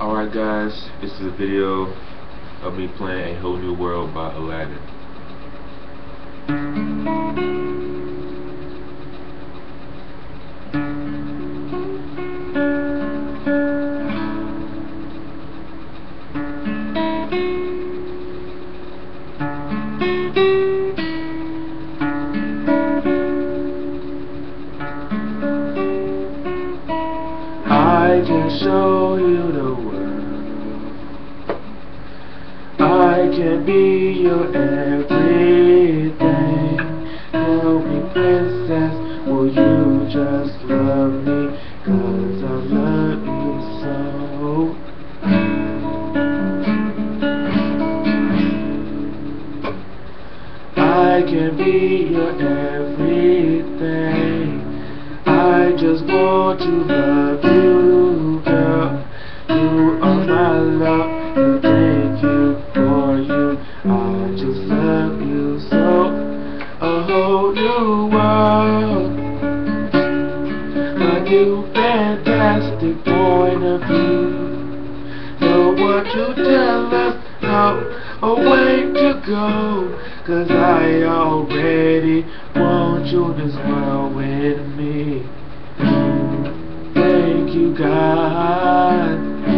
Alright guys, this is a video of me playing A Whole New World by Aladdin. I can show you the world. I can be your everything. Tell me, princess, will you just love me? 'Cause I love you so. I can be your everything. I just want to love you, girl. You are my love, and thank you for you. I just love you so. A whole new world, a new fantastic point of view. Know what to tell us, how a way to go. 'Cause I already want you this world with me. Thank you, God.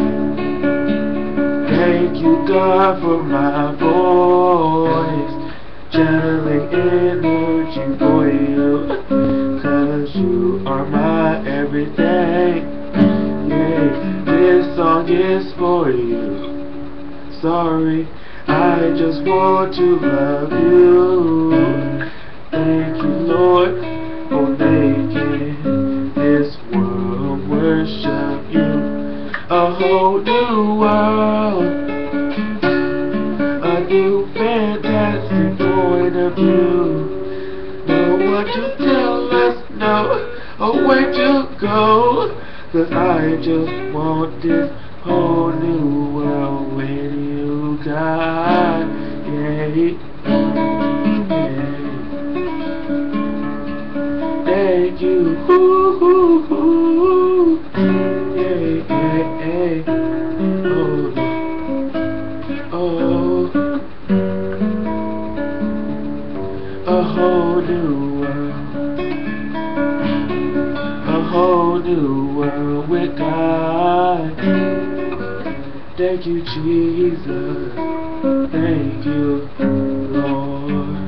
Thank you, God, for my voice. Channeling energy for you. 'Cause you are my everything. Yeah, this song is for you. Sorry, I just want to love you. Thank you, Lord, for making this world worship you. A whole new world, a new fantastic point of view. Know what to tell us, know a way to go. 'Cause I just want this whole new world with you, God. Yeah, yeah. Thank you. Ooh, ooh, ooh. Yeah, yeah, yeah. Oh, oh. A whole new world, a whole new world with God. Thank you, Jesus. Thank you, Lord.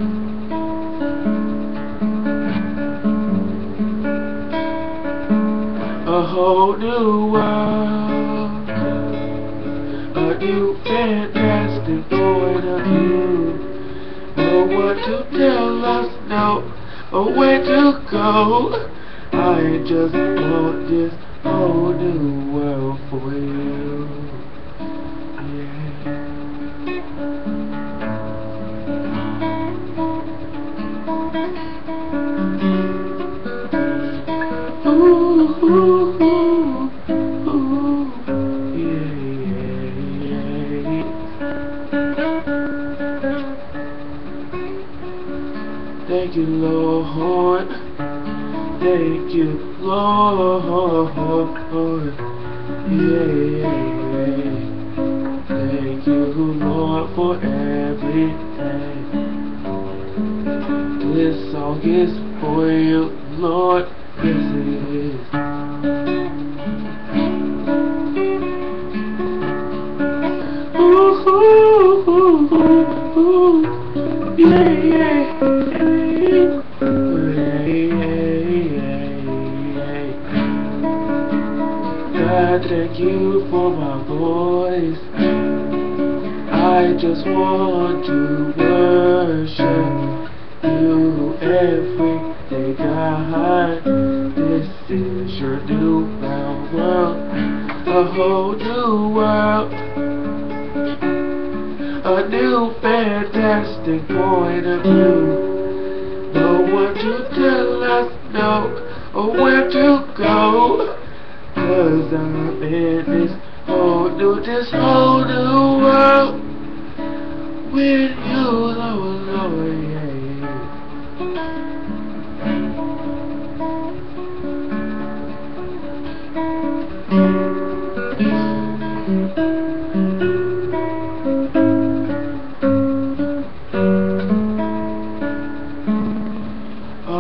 A whole new world, a new fantastic point of view. Know what to tell us, know a way to go. I just want this whole new world for you. Ooh, ooh, ooh, ooh. Yeah, yeah, yeah. Thank you, Lord. Thank you, Lord. Yeah, yeah, yeah. Thank you, Lord, for everything. This song is for you, Lord. Yes, it is. Ooh, ooh, ooh, ooh, ooh. Yeah, yeah, yeah. God, thank you for my voice. I just want to worship you every day, God. This is your new round world, a whole new world, a new fantastic point of view. Know what to tell us, know where to go. 'Cause I'm in this whole new world with you, Lord, Lord, yeah.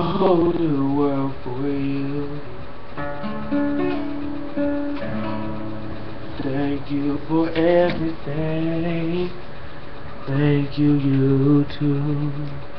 whole new world for you. Thank you for everything. Thank you, you too.